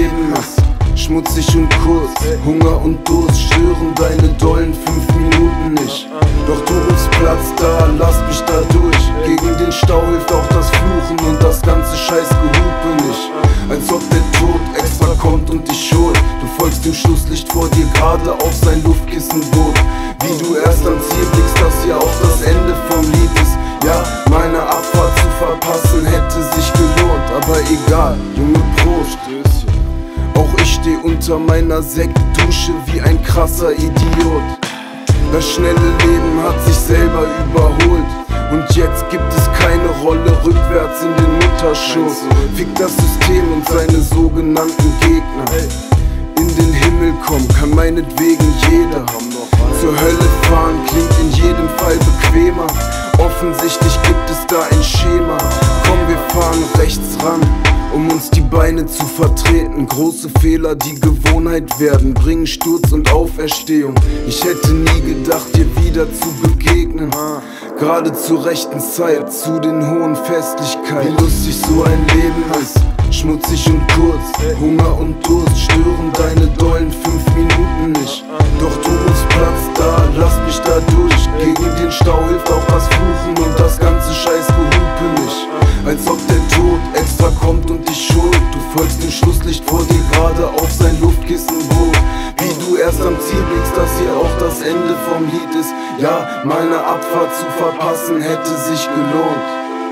Leben ist schmutzig und kurz, Hunger und Durst stören deine dollen 5 Minuten nicht. Doch du rufst Platz da, lass mich da durch. Gegen den Stau hilft auch das Fluchen und das ganze Scheißgehupe nicht. Als ob der Tod extra kommt und dich holt. Du folgst dem Schlusslicht vor dir gerade auf sein Luftkissenboot. Wie du erst am Ziel blickst, dass hier auch das Ende vom Lied ist. Ja, meine Abfahrt zu verpassen hätte sich gelohnt. Aber egal, Junge, Prost. Auch ich steh unter meiner Sektdusche wie ein krasser Idiot. Das schnelle Leben hat sich selber überholt. Und jetzt gibt es keine Rolle rückwärts in den Mutterschoß. Fick das System und seine sogenannten Gegner. In den Himmel kommen kann meinetwegen jeder. Zur Hölle fahren klingt in jedem Fall bequemer. Offensichtlich gibt es da ein Schema. Komm, wir fahren rechts ran, um uns die Beine zu vertreten. Große Fehler, die Gewohnheit werden, bringen Sturz und Auferstehung. Ich hätte nie gedacht, dir wieder zu begegnen. Gerade zur rechten Zeit, zu den hohen Festlichkeiten. Wie lustig so ein Leben ist, schmutzig und kurz. Hunger und Durst stören deine dollen 5 Minuten nicht. Doch du rufst Platz da, lass mich da durch. Gegen den Stau hilft auch das Fluchen und das ganze Scheißgehupe nicht. Als ob der Tod extra kommt und dich holt. Du folgst dem Schlusslicht vor dir gerade auf sein Luftkissenboot. Wie du erst am Ziel blickst, dass hier auch das Ende vom Lied ist. Ja, meine Abfahrt zu verpassen hätte sich gelohnt.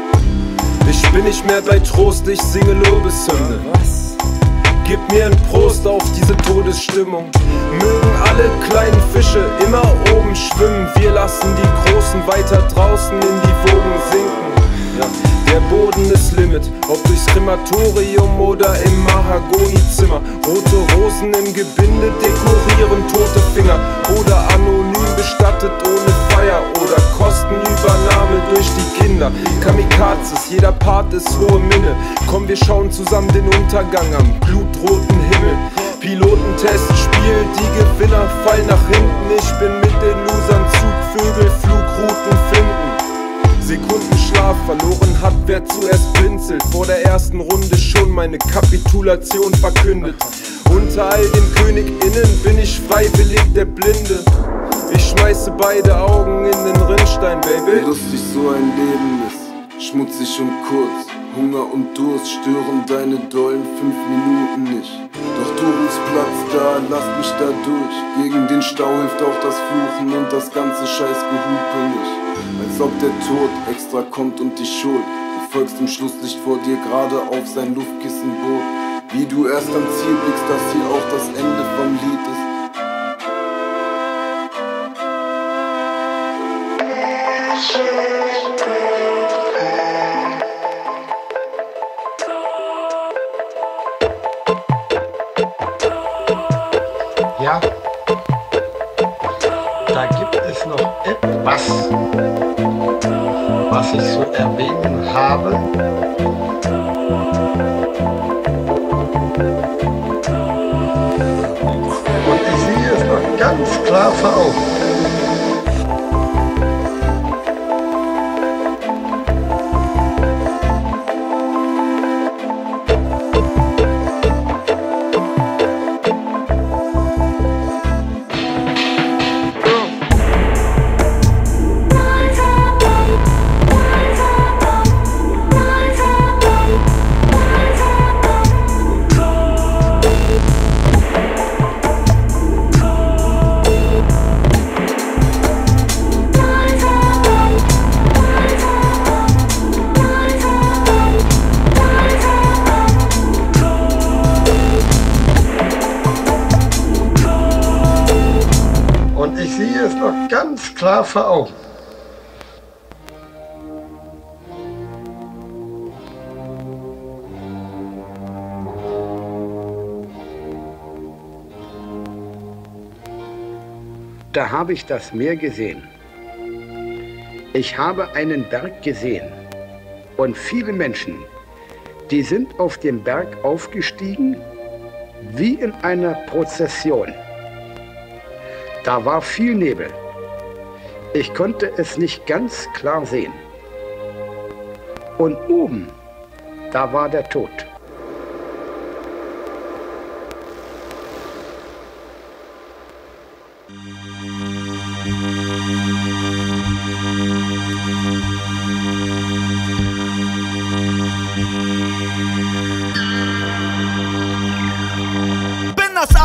Ich bin nicht mehr bei Trost, ich singe Lobeshymne. Gib mir ein Prost auf diese Todesstimmung. Mögen alle kleinen Fische immer oben schwimmen. Wir lassen die Großen weiter draußen in die Wogen sinken. Ja, der Boden ist Limit, ob durchs Krematorium oder im Mahagonizimmer. Rote Rosen im Gebinde dekorieren tote Finger. Oder anonym bestattet ohne Feier. Oder Kostenübernahme durch die Kinder. Kamikazes, jeder Part ist hohe Minne. Komm, wir schauen zusammen den Untergang am blutroten Himmel. Pilotentest, Spiel, die Gewinner fallen nach hinten. Ich bin mit den Losern Zugvögel, Flugrouten finden. Sekundenschlaf, verloren hat wer zuerst blinzelt. Vor der ersten Runde schon meine Kapitulation verkündet. Unter all den KönigInnen bin ich freiwillig der Blinde. Ich schmeiße beide Augen in den Rinnstein, Baby. Wie lustig so ein Leben ist, schmutzig und kurz. Hunger und Durst stören deine dollen 5 Minuten nicht. Doch du rufst Platz da, lass mich da durch. Gegen den Stau hilft auch das Fluchen und das ganze Scheißgehupe nicht. Als ob der Tod extra kommt und dich holt. Du folgst dem Schlusslicht vor dir gerade auf sein Luftkissenboot. Wie du erst am Ziel blickst, dass hier auch das Ende vom Lied ist. Ja, da gibt es noch etwas, was ich zu erwähnen habe. Und ich sehe es noch ganz klar vor Augen. Ganz klar vor Augen. Da habe ich das Meer gesehen. Ich habe einen Berg gesehen und viele Menschen, die sind auf dem Berg aufgestiegen wie in einer Prozession. Da war viel Nebel. Ich konnte es nicht ganz klar sehen. Und oben, da war der Tod.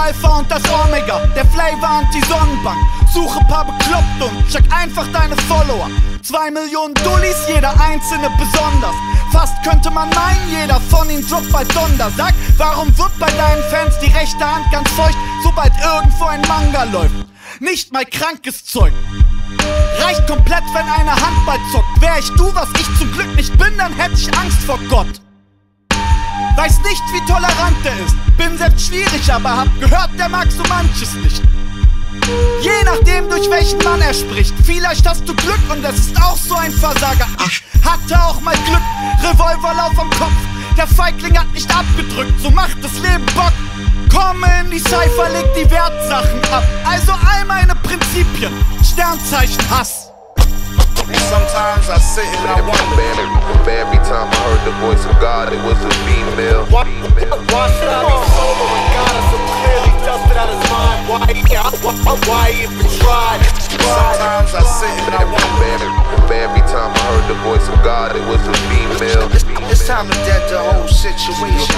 Alpha und das Omega, der Flavor Anti-Sonnenbank. Suche paar bekloppt und check einfach deine Follower. 2 Millionen Dullis, jeder einzelne besonders. Fast könnte man meinen, jeder von ihnen droppt bei Donder. Sag, warum wird bei deinen Fans die rechte Hand ganz feucht, sobald irgendwo ein Manga läuft? Nicht mal krankes Zeug. Reicht komplett, wenn eine Handball zockt. Wär ich du, was ich zum Glück nicht bin, dann hätte ich Angst vor Gott. Weiß nicht, wie tolerant er ist. Bin selbst schwierig, aber hab gehört, der mag so manches nicht. Je nachdem, durch welchen Mann er spricht. Vielleicht hast du Glück und es ist auch so ein Versager. Ich hatte auch mal Glück, Revolverlauf am Kopf. Der Feigling hat nicht abgedrückt, so macht das Leben Bock. Komme in die Cypher, leg die Wertsachen ab. Also all meine Prinzipien, Sternzeichen Hass. Sometimes I sit and I wonder. Every time I heard the voice of God, it was a female. Why should I be solo when God is so clearly dusted out his mind? Why even try? Sometimes I sit and I wonder. Every time I heard the voice of God, it was a female. It's time to dead the whole situation.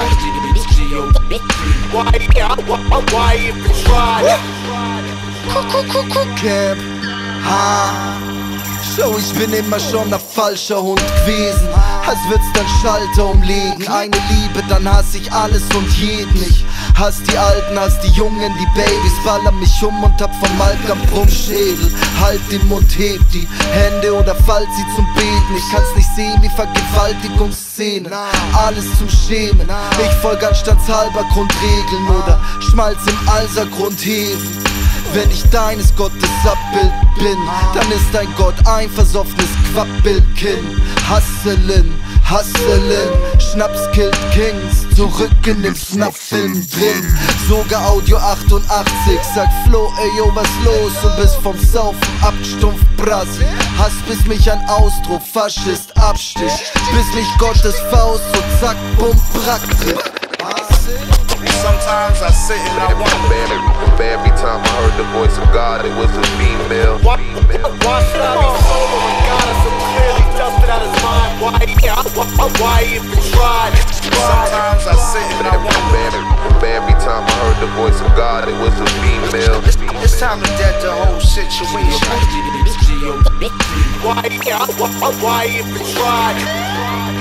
Why even try? Cap, ha. So, ich bin immer schon ein falscher Hund gewesen. Als würd's dann Schalter umlegen. Eine Liebe, dann hasse ich alles und jeden. Ich hasse die Alten, hasse die Jungen, die Babys. Baller mich und hab von Malcolm Brummschädel. Halt den Mund, heb die Hände oder fallt sie zum Beten. Ich kann's nicht sehen wie Vergewaltigungsszene. Alles zum Schämen. Ich folge anstandshalber Grundregeln oder Schmalz im Alsergrund heben. Wenn ich deines Gottes Abbild bin, dann ist dein Gott ein versoffenes Quappelkind. Hustlen, Schnaps killt Kings, zurück in dem Snuff-Film drin. Sogar Audio 88, sagt Flo, ey yo, was los? Und bist vom Saufen abgestumpft, Brass. Hass bis mich ein Ausdruck, Faschist, Abstich. Bis mich Gottes Faust so zack, bumm, brack trifft. Sometimes I sit and I wonder. Every time I heard the voice of God, it was a female. Why should I be solo when God is so clearly dusted out his mind? Why even try? Sometimes I sit and I wonder. Every time I heard the voice of God, it was a female. It's time to dead the whole situation. Why even try?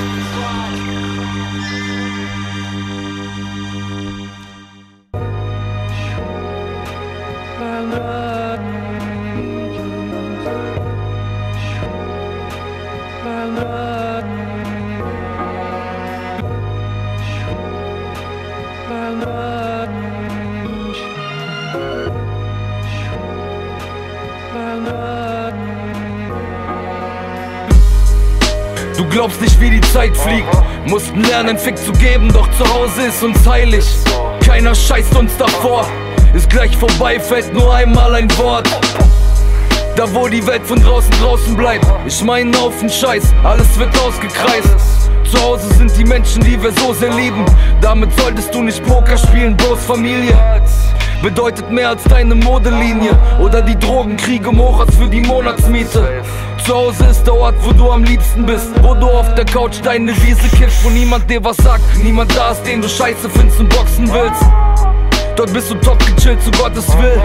Du glaubst nicht, wie die Zeit fliegt. Mussten lernen, einen Fick zu geben, doch zu Hause ist uns heilig. Keiner scheißt uns davor. Ist gleich vorbei, fällt nur einmal ein Wort. Da wo die Welt von draußen bleibt. Ich mein auf den Scheiß, alles wird ausgekreist. Zu Hause sind die Menschen, die wir so sehr lieben. Damit solltest du nicht Poker spielen, Bros Familie bedeutet mehr als deine Modelinie oder die Drogenkriege Mochats für die Monatsmiete. Zu Hause ist der Ort, wo du am liebsten bist, wo du auf der Couch deine Wiese kippst, wo niemand dir was sagt, niemand da ist, den du scheiße findest und boxen willst. Dort bist du top gechillt, zu Gottes Will.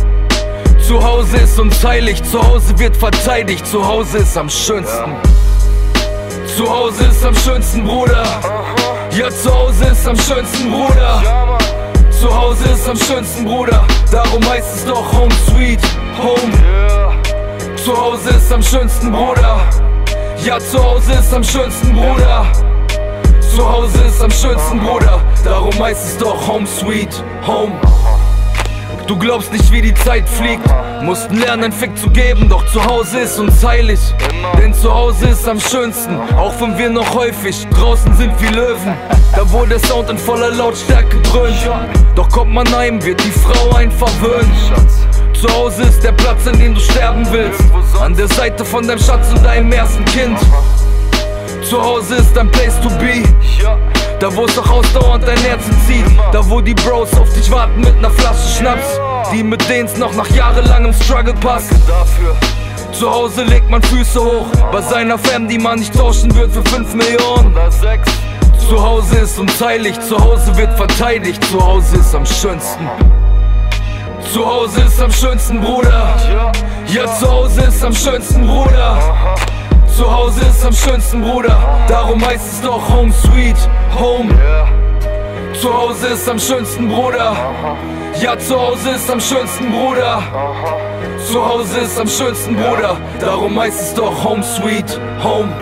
Zu Hause ist uns heilig, zu Hause wird verteidigt, zu Hause ist am schönsten. Zu Hause ist am schönsten, Bruder. Ja, zu Hause ist am schönsten, Bruder. Zu Hause ist am schönsten, Bruder. Darum heißt es doch Home Sweet Home. Zu Hause ist am schönsten, Bruder. Ja, zu Hause ist am schönsten, Bruder. Zu Hause ist am schönsten, Bruder. Darum heißt es doch Home Sweet Home. Du glaubst nicht, wie die Zeit fliegt. Mussten lernen, einen Fick zu geben, doch zu Hause ist uns heilig. Denn zu Hause ist am schönsten, auch wenn wir noch häufig draußen sind wie Löwen. Da wo der Sound in voller Lautstärke dröhnt. Doch kommt man heim, wird die Frau einen verwöhnt. Zu Hause ist der Platz, an dem du sterben willst. An der Seite von deinem Schatz und deinem ersten Kind. Zu Hause ist dein Place to be. Da wo es auch ausdauernd dein Herzen zieht. Da wo die Bros auf dich warten mit ner Flasche Schnaps, die mit denen's noch nach jahrelangem Struggle passt. Zu Hause legt man Füße hoch bei seiner Fam, die man nicht tauschen wird für 5 Millionen. Zu Hause ist uns heilig, zu Hause wird verteidigt, zu Hause ist am schönsten. Zu Hause ist am schönsten, Bruder. Ja, zu Hause ist am schönsten, Bruder. Zu Hause ist am schönsten, Bruder. Darum heißt es doch Home Sweet Home. Zu Hause ist am schönsten, Bruder. Ja, zu Hause ist am schönsten, Bruder. Zu Hause ist am schönsten, Bruder. Darum heißt es doch Home Sweet Home.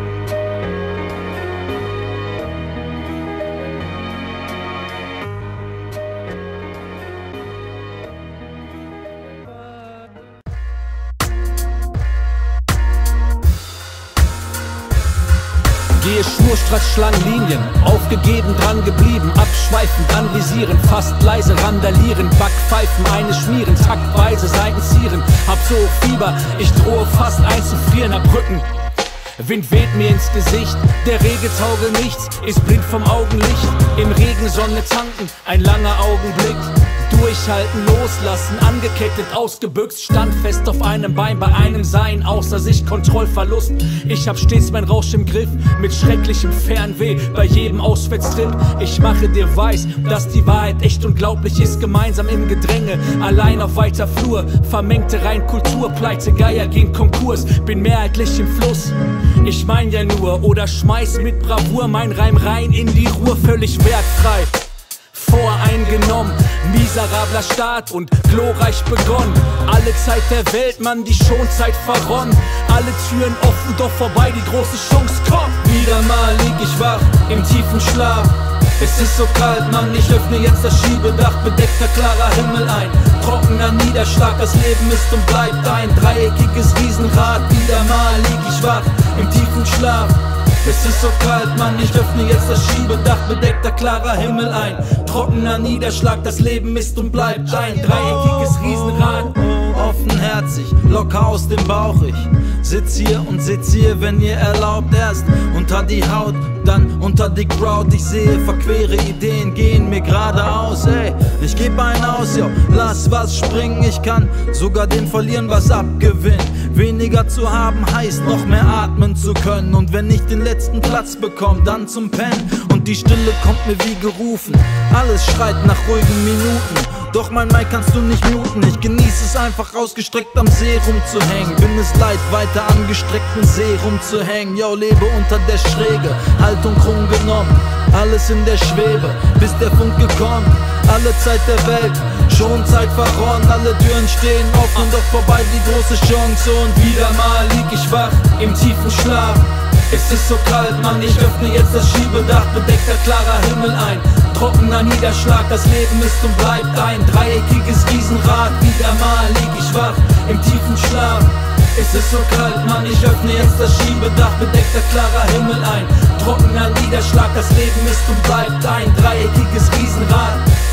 Gehe schnurstracks Schlangenlinien, aufgegeben, dran geblieben, abschweifend, anvisieren, fast leise randalieren, Backpfeifen, eine schmieren, taktweise Seitenzieren, hab so hoch Fieber, ich drohe fast einzufrieren, hab Rücken. Wind weht mir ins Gesicht, der Rege tauge nichts, ist blind vom Augenlicht. Im Regen Sonne tanken, ein langer Augenblick. Durchhalten, loslassen, angekettet, ausgebüxt, standfest auf einem Bein, bei einem Sein, außer sich Kontrollverlust. Ich hab stets mein Rausch im Griff, mit schrecklichem Fernweh, bei jedem Auswärtstrip. Ich mache dir weiß, dass die Wahrheit echt unglaublich ist, gemeinsam im Gedränge, allein auf weiter Flur, vermengte Reinkultur, Pleite, Geier gehen Konkurs, bin mehrheitlich im Fluss. Ich mein ja nur, oder schmeiß mit Bravour mein Reim rein in die Ruhr, völlig wertfrei. Voreingenommen, miserabler Start und glorreich begonnen. Alle Zeit der Welt, Mann, die Schonzeit verronnen. Alle Türen offen, doch vorbei die große Chance kommt. Wieder mal lieg ich wach im tiefen Schlaf. Es ist so kalt, Mann, ich öffne jetzt das Schiebedach. Bedeckter klarer Himmel ein, trockener Niederschlag. Das Leben ist und bleibt ein dreieckiges Riesenrad. Wieder mal lieg ich wach im tiefen Schlaf. Es ist so kalt, Mann, ich öffne jetzt das Schiebedach, bedeckter klarer Himmel ein, trockener Niederschlag, das Leben ist und bleibt ein dreieckiges Riesenrad. Offenherzig, locker aus dem Bauch, ich sitz hier, wenn ihr erlaubt, erst unter die Haut, dann unter die Crowd. Ich sehe verquere Ideen gehen mir geradeaus, ey, ich geb einen aus, yo, lass was springen. Ich kann sogar den verlieren, was abgewinnen. Weniger zu haben heißt noch mehr atmen zu können. Und wenn ich den letzten Platz bekomme, dann zum Pennen. Und die Stille kommt mir wie gerufen, alles schreit nach ruhigen Minuten. Doch mein Mic kannst du nicht muten. Ich genieße es einfach ausgestreckt am See rumzuhängen. Bin es leid, weiter angestreckten See rumzuhängen. Yo, lebe unter der Schräge, Haltung krumm genommen. Alles in der Schwebe, bis der Funke kommt. Alle Zeit der Welt, schon Zeit verronnen. Alle Türen stehen offen, doch vorbei die große Chance. Und wieder mal lieg ich wach im tiefen Schlaf. Es ist so kalt, Mann, ich öffne jetzt das Schiebedach, bedeckter klarer Himmel ein, trockener Niederschlag, das Leben ist und bleibt ein dreieckiges Riesenrad. Wieder mal lieg ich wach im tiefen Schlaf. Es ist so kalt, Mann, ich öffne jetzt das Schiebedach, bedeckter klarer Himmel ein, trockener Niederschlag, das Leben ist und bleibt ein dreieckiges Riesenrad.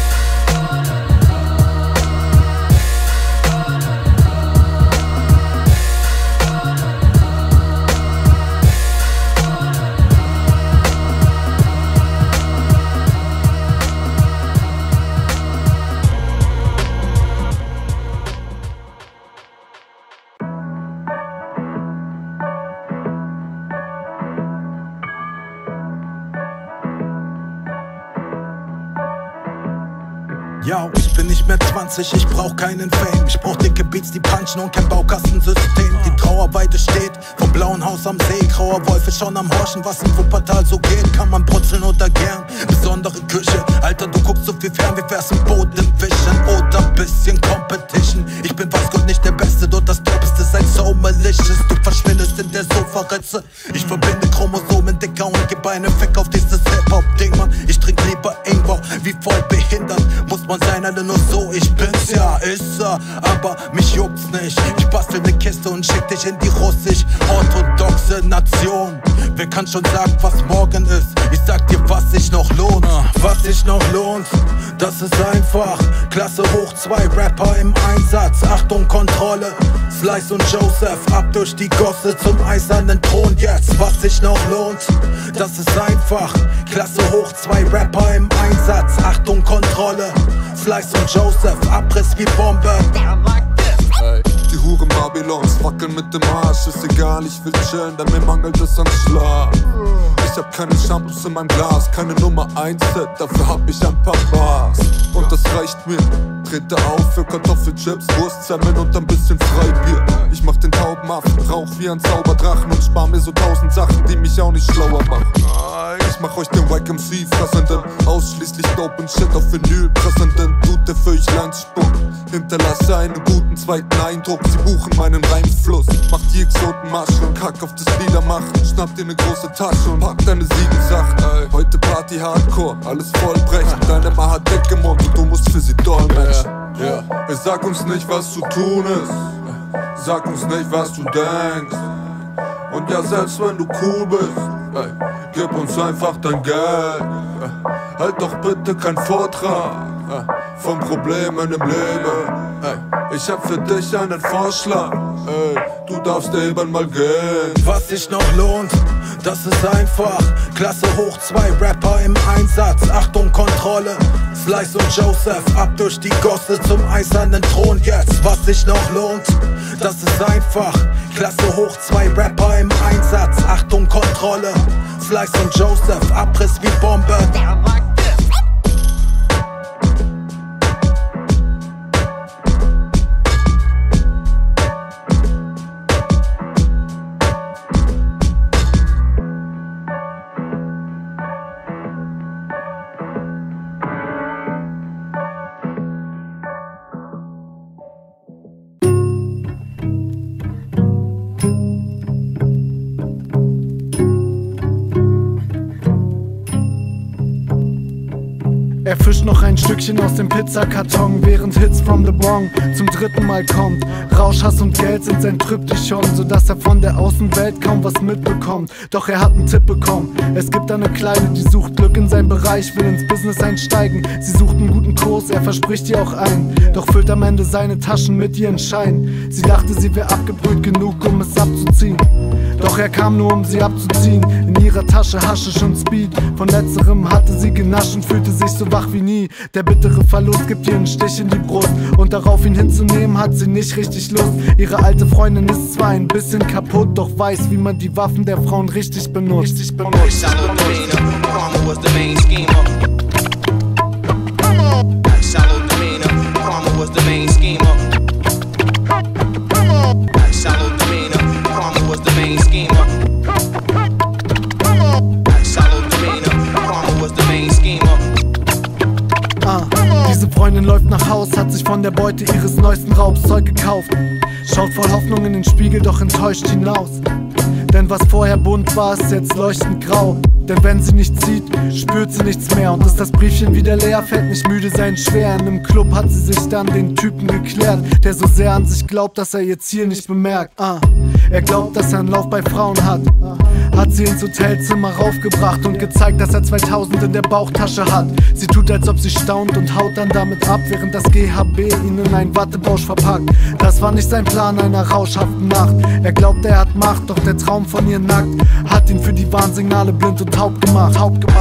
Yo, ich bin nicht mehr 20, ich brauch keinen Fame. Ich brauch dicke Beats, die punchen und kein Baukastensystem. Die Trauerweite steht vom blauen Haus am See. Grauer Wolf ist schon am Horchen, was im Wuppertal so geht. Kann man brutzeln oder gern, besondere Küche. Alter, du guckst so viel fern, wie wär's im Boot im Wischen oder bisschen Competition. Ich bin weiß Gott nicht der Beste, dort das Doppeste sei so malicious. Du verschwindest in der Sofaritze. Ich verbinde Chromosomen dicker und geb einen Fick auf dieses Hip-Hop-Ding, Mann. Ich trink lieber Ingwer, wie voll behindert muss man sein, alle nur so, ich bin's, ja, ist er, aber mich juckt's nicht. Ich bastel ne Kiste und schick dich in die russisch-orthodoxe Nation. Wer kann schon sagen, was morgen ist? Ich sag dir, was sich noch lohnt. Was sich noch lohnt, das ist einfach. Klasse hoch 2, Rapper im Einsatz. Achtung, Kontrolle, Slice und Joseph, ab durch die Gosse zum eisernen Thron jetzt. Was sich noch lohnt, das ist einfach. Klasse hoch 2, Rapper im Einsatz. Achtung, Kontrolle, Slice und Joseph, Abriss wie Bombe. Die Huren Babylons wackeln mit dem Arsch, ist egal, ich will chillen, denn mir mangelt es an Schlaf. Ich hab keine Shampoos in meinem Glas, keine Nummer 1 Set, dafür hab ich ein paar Bars. Und das reicht mir, trete auf für Kartoffelchips, Wurstsemmeln und ein bisschen Freibier. Ich mach den Taubenaffen, rauch wie ein Zauberdrachen und spar mir so 1000 Sachen, die mich auch nicht schlauer machen. Ich mach euch den Wack MC fressenden, ausschließlich Dope und Shit auf Vinyl pressenden, Dute für ich Landspuck, hinterlasse einen guten zweiten Eindruck, sie buchen meinen Reimfluss. Macht die Exotenmasche und kack auf das Liedermachen, schnapp dir ne große Tasche und pack deine 7 Sachen. Heute Party Hardcore, alles vollbrechen, deine Ma hat dick im Mund und du musst für sie dolmetschen. Ich sag uns nicht, was zu tun ist, sag uns nicht, was du denkst. Und ja, selbst wenn du cool bist, gib uns einfach dein Geld. Halt doch bitte kein Vortrag von Problemen im Leben. Ich hab für dich einen Vorschlag, du darfst eben mal gehen. Was sich noch lohnt, das ist einfach Klasse hoch 2, Rapper im Einsatz. Achtung, Kontrolle, Slice und Joseph, ab durch die Gosse zum eisernen Thron jetzt. Was sich noch lohnt, das ist einfach Klasse hoch 2, Rapper im Einsatz. Achtung, Kontrolle, Slice und Joseph, Abriss wie Bombe. Er fischt noch ein Stückchen aus dem Pizzakarton, während Hits from the Bong zum 3. Mal kommt. Rausch, Hass und Geld sind sein Triptychon, sodass er von der Außenwelt kaum was mitbekommt. Doch er hat einen Tipp bekommen. Es gibt eine Kleine, die sucht Glück in seinem Bereich, will ins Business einsteigen. Sie sucht einen guten Kurs, er verspricht ihr auch einen, doch füllt am Ende seine Taschen mit ihren Scheinen. Sie dachte, sie wäre abgebrüht genug, um es abzuziehen. Doch er kam nur, um sie abzuziehen. In ihrer Tasche Haschisch und Speed. Von letzterem hatte sie genascht und fühlte sich so wach wie nie. Der bittere Verlust gibt ihr einen Stich in die Brust, und darauf ihn hinzunehmen hat sie nicht richtig Lust. Ihre alte Freundin ist zwar ein bisschen kaputt, doch weiß, wie man die Waffen der Frauen richtig benutzt. Diese Freundin läuft nach Haus, hat sich von der Beute ihres neuesten Raubs Zeug gekauft. Schaut voll Hoffnung in den Spiegel, doch enttäuscht hinaus. Denn was vorher bunt war, ist jetzt leuchtend grau. Denn wenn sie nichts sieht, spürt sie nichts mehr. Und ist das Briefchen wieder leer, fällt nicht müde sein schwer. In einem Club hat sie sich dann den Typen geklärt, der so sehr an sich glaubt, dass er ihr Ziel nicht bemerkt. Er glaubt, dass er einen Lauf bei Frauen hat. Hat sie ins Hotelzimmer raufgebracht und gezeigt, dass er 2000 in der Bauchtasche hat. Sie tut, als ob sie staunt und haut dann damit ab, während das GHB ihn in einen Wattebausch verpackt. Das war nicht sein Plan einer rauschhaften Nacht. Er glaubt, er hat Macht, doch der Traum von ihr nackt hat ihn für die Warnsignale blind und taub gemacht.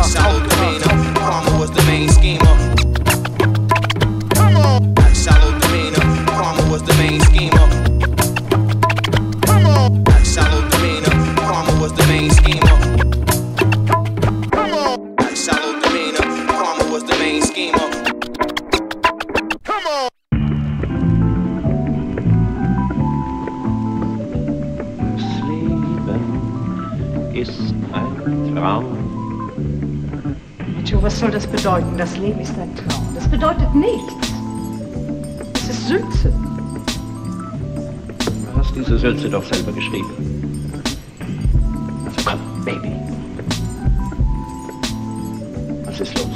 Was soll das bedeuten? Das Leben ist ein Traum. Das bedeutet nichts. Es ist Sülze. Du hast diese Sülze doch selber geschrieben. Also komm, Baby. Was ist los?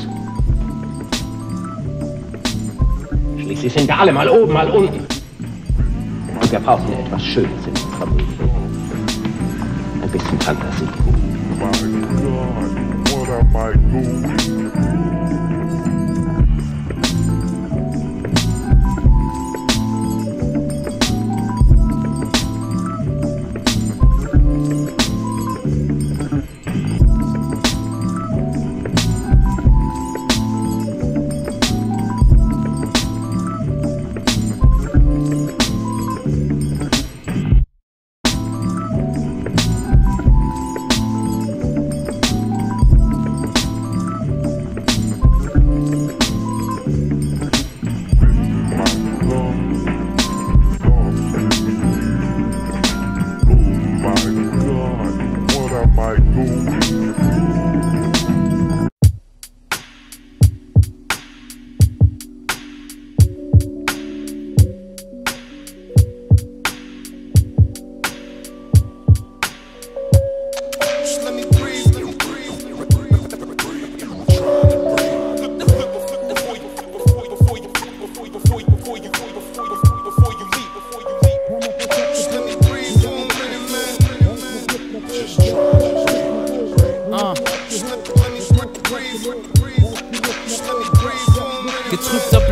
Schließlich sind wir alle mal oben, mal unten. Und wir brauchen etwas Schönes in unserer Familie. Ein bisschen Fantasie. What am I doing?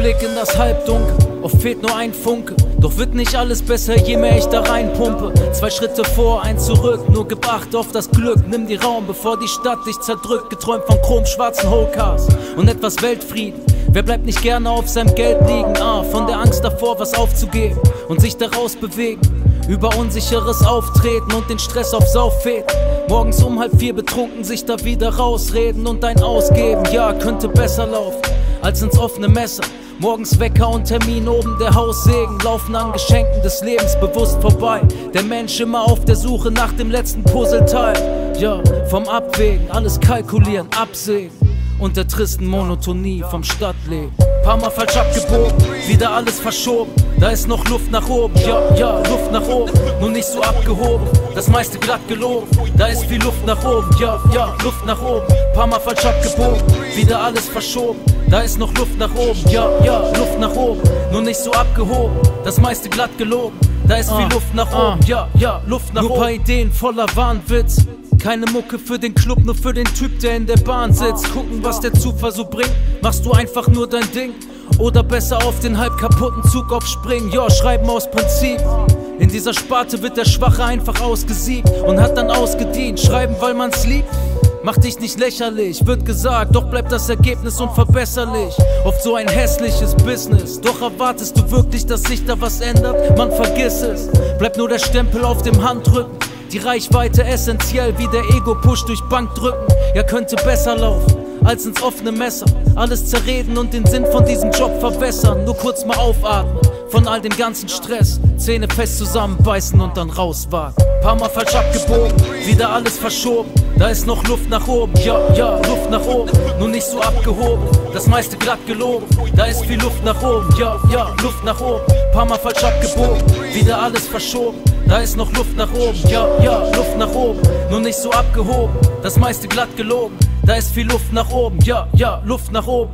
Blick in das Halbdunkel, oft fehlt nur ein Funke. Doch wird nicht alles besser, je mehr ich da reinpumpe. 2 Schritte vor, 1 zurück, nur gib Acht auf das Glück. Nimm dir Raum, bevor die Stadt dich zerdrückt. Geträumt von chromschwarzen Whole-Cars und etwas Weltfrieden. Wer bleibt nicht gerne auf seinem Geld liegen? Von der Angst davor, was aufzugeben und sich daraus bewegen. Über unsicheres Auftreten und den Stress aufs Auffäden. Morgens um 3:30 betrunken sich da wieder rausreden und ein Ausgeben. Ja, könnte besser laufen als ins offene Messer. Morgens Wecker und Termin oben der Haussegen. Laufen an Geschenken des Lebens bewusst vorbei. Der Mensch immer auf der Suche nach dem letzten Puzzleteil. Ja, vom Abwägen, alles kalkulieren, absägen. Und der tristen Monotonie vom Stadtleben. Paar Mal falsch abgebogen, wieder alles verschoben. Da ist noch Luft nach oben, ja, Luft nach oben. Nur nicht so abgehoben, das meiste glatt gelogen. Da ist viel Luft nach oben, ja, Luft nach oben. Paar Mal falsch abgebogen, wieder alles verschoben. Da ist noch Luft nach oben, ja, Luft nach oben. Nur nicht so abgehoben, das meiste glatt gelogen. Da ist viel Luft nach oben, ja, Luft nach oben. Nur paar Ideen voller Wahnwitz. Keine Mucke für den Club, nur für den Typ, der in der Bahn sitzt. Gucken, was der Zufall so bringt. Machst du einfach nur dein Ding? Oder besser auf den halb kaputten Zug aufspringen? Ja, schreiben aus Prinzip. In dieser Sparte wird der Schwache einfach ausgesiegt und hat dann ausgedient. Schreiben, weil man's liebt? Mach dich nicht lächerlich, wird gesagt, doch bleibt das Ergebnis unverbesserlich. Oft so ein hässliches Business, doch erwartest du wirklich, dass sich da was ändert? Man vergiss es, bleibt nur der Stempel auf dem Handrücken. Die Reichweite essentiell, wie der Ego-Push durch Bank drücken. Ja, könnte besser laufen als ins offene Messer. Alles zerreden und den Sinn von diesem Job verwässern. Nur kurz mal aufatmen von all dem ganzen Stress. Zähne fest zusammenbeißen und dann rauswagen. Paar Mal falsch abgebogen, wieder alles verschoben. Da ist noch Luft nach oben, ja, Luft nach oben. Nur nicht so abgehoben, das meiste glatt gelogen. Da ist viel Luft nach oben, ja, Luft nach oben. Paar Mal falsch abgebogen, wieder alles verschoben. Da ist noch Luft nach oben, ja, Luft nach oben. Nur nicht so abgehoben, das meiste glatt gelogen. Da ist viel Luft nach oben, ja, Luft nach oben.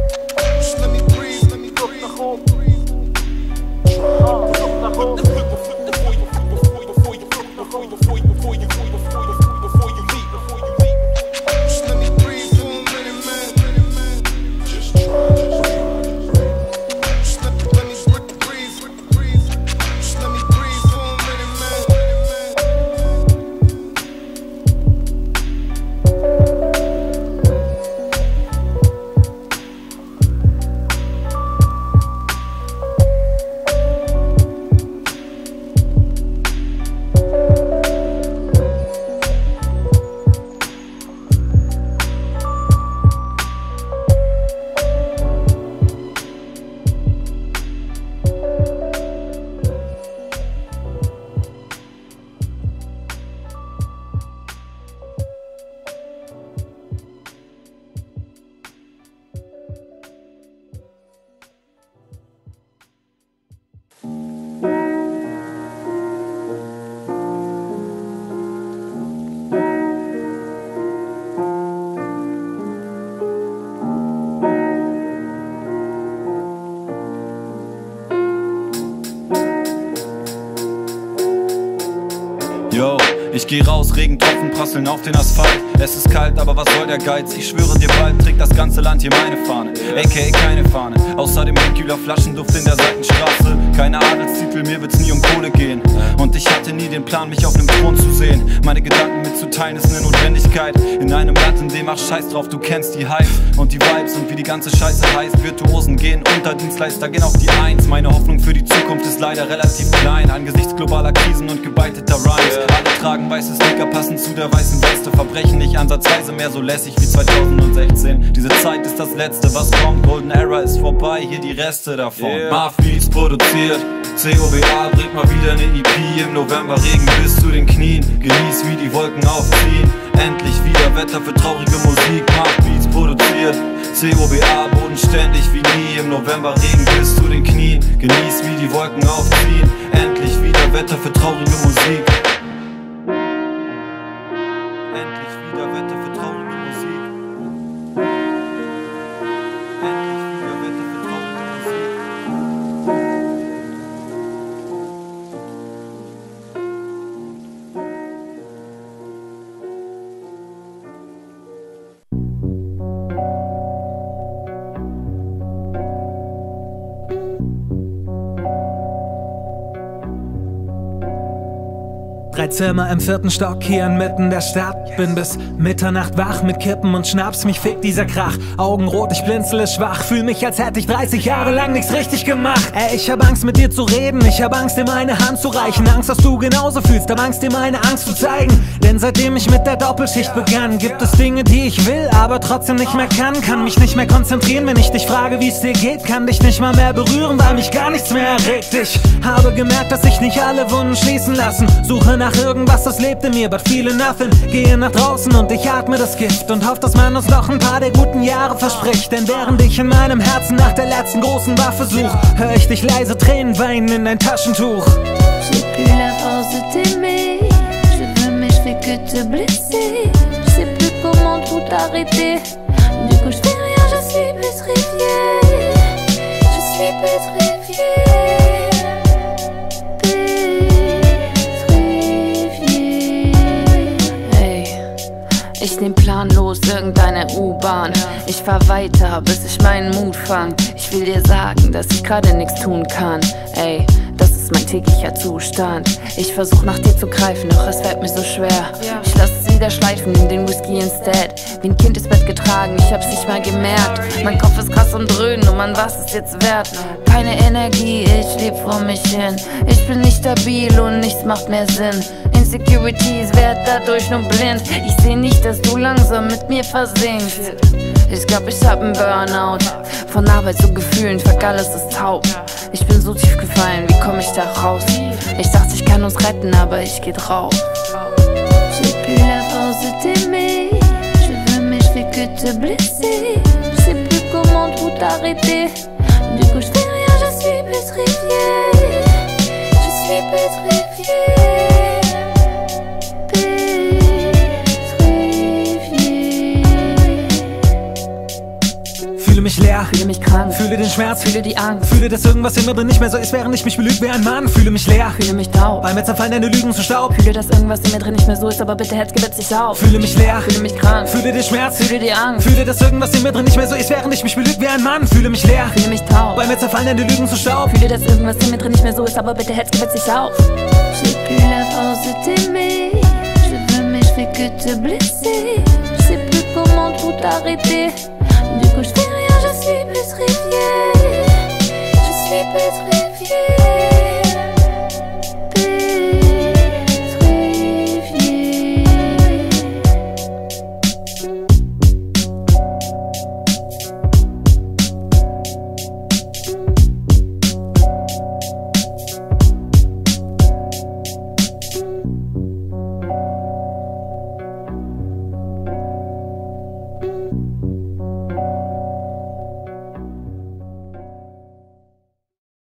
Luft nach oben. Luft nach oben. Yo, ich geh raus, Regentropfen prasseln auf den Asphalt. Es ist kalt, aber was soll der Geiz? Ich schwöre dir, bald trägt das ganze Land hier meine Fahne, aka keine Fahne. Außerdem kühler Flaschenduft in der Seitenstraße. Keine Adelstitel, mir wird's nie um Kohle gehen. Und ich hatte nie den Plan, mich auf nem Thron zu sehen. Meine Gedanken mitzuteilen ist ne Notwendigkeit. In einem Land, in dem ach scheiß drauf, du kennst die Hypes und die Vibes und wie die ganze Scheiße heißt. Virtuosen gehen unter, Dienstleister gehen auf die Eins. Meine Hoffnung für die Zukunft ist leider relativ klein, angesichts globaler Krisen und gebeiteter Rhymes. Alle tragen weiße Sneaker, passen zu der weißen Weste. Verbrechen nicht ansatzweise mehr so lässig wie 2016. Diese Zeit ist das Letzte, was kommt. Golden Era ist vorbei, hier die Reste davon. Marv Beats produziert, COBA bringt mal wieder ne EP. Im November Regen bis zu den Knien. Genieß, wie die Wolken aufziehen. Endlich wieder Wetter für traurige Musik. Marv Beats produziert, COBA bodenständig wie nie. Im November Regen bis zu den Knien. Genieß, wie die Wolken aufziehen. Endlich wieder Wetter für traurige Musik. Endlich wieder Wetter für traurige Musik. Endlich wieder Wetter für traurige Musik. Hochzeitszimmer im 4. Stock hier inmitten der Stadt. Bin bis Mitternacht wach mit Kippen und Schnaps, mich fickt dieser Krach. Augenrot, ich blinzele schwach, fühl mich, als hätte ich 30 Jahre lang nichts richtig gemacht. Ey, ich hab Angst mit dir zu reden, ich hab Angst dir meine Hand zu reichen. Angst, dass du genauso fühlst, hab Angst dir meine Angst zu zeigen. Denn seitdem ich mit der Doppelschicht begann, gibt es Dinge, die ich will, aber trotzdem nicht mehr kann. Kann mich nicht mehr konzentrieren, wenn ich dich frage, wie es dir geht. Kann dich nicht mal mehr berühren, weil mich gar nichts mehr erregt. Ich habe gemerkt, dass sich nicht alle Wunden schließen lassen. Suche nach irgendwas, das lebt in mir, but feel nothing. Gehe nach draußen und ich atme das Gift und hoffe, dass man uns noch ein paar der guten Jahre verspricht. Denn während ich in meinem Herzen nach der letzten großen Waffe such, hör ich dich leise Tränen weinen in dein Taschentuch. J'ai plus la force de t'aimer, je veux mais je fais que te blesser. Je sais plus comment tout arrêter, du coup je fais rien, je suis pétrifiée. Je suis pétrifiée. Ich nehm planlos irgendeine U-Bahn. Ich fahr weiter, bis ich meinen Mut fang. Ich will dir sagen, dass ich gerade nichts tun kann. Ey, das ist mein täglicher Zustand. Ich versuch nach dir zu greifen, doch es fällt mir so schwer. Ich lass es wieder schleifen, nimm den Whisky instead. Wie ein Kind ins Bett getragen, ich hab's nicht mal gemerkt. Mein Kopf ist krass und dröhn, oh Mann, was ist jetzt wert? Keine Energie, ich leb vor mich hin. Ich bin nicht stabil und nichts macht mehr Sinn. Insecurities werd dadurch nur blind. Ich seh nicht, dass du langsam mit mir versinkst. Ich glaub, ich hab einen Burnout. Von Arbeit zu Gefühlen, fuck, alles ist taub. Ich bin so tief gefallen, wie komm ich da raus? Ich dachte, ich kann uns retten, aber ich geh drauf. J'ai plus la force de t'aimer, je veux mais je fais que te blesser. Je sais plus comment tout arrêter, du coup je fais rien, je suis pétrifiée. Je suis pétrifiée. Fühle mich leer, fühle mich krank, fühle den Schmerz, fühle die Angst, fühle, dass irgendwas in mir drin nicht mehr so ist, während ich mich belüge wie ein Mann. Fühle mich leer, fühle mich taub, bei mir zerfallen deine Lügen zu Staub. Fühle, dass irgendwas in mir drin nicht mehr so ist, aber bitte Herz gewetzt sich auf. Fühle mich leer, fühle mich krank, fühle den Schmerz, fühle die Angst, fühle, dass irgendwas in mir drin nicht mehr so ist, während ich mich belüge wie ein Mann. Fühle mich leer, fühle mich taub, bei mir zerfallen deine Lügen zu Staub. Fühle, dass irgendwas in mir drin nicht mehr so ist, aber bitte Herz gewetzt sich auf. J'ai plus la force de t'aimer, je veux mais je fais que te blesser. Je sais plus comment tout arrêter, du coup je fais rien, je suis pétrifiée. Je suis pétrifiée.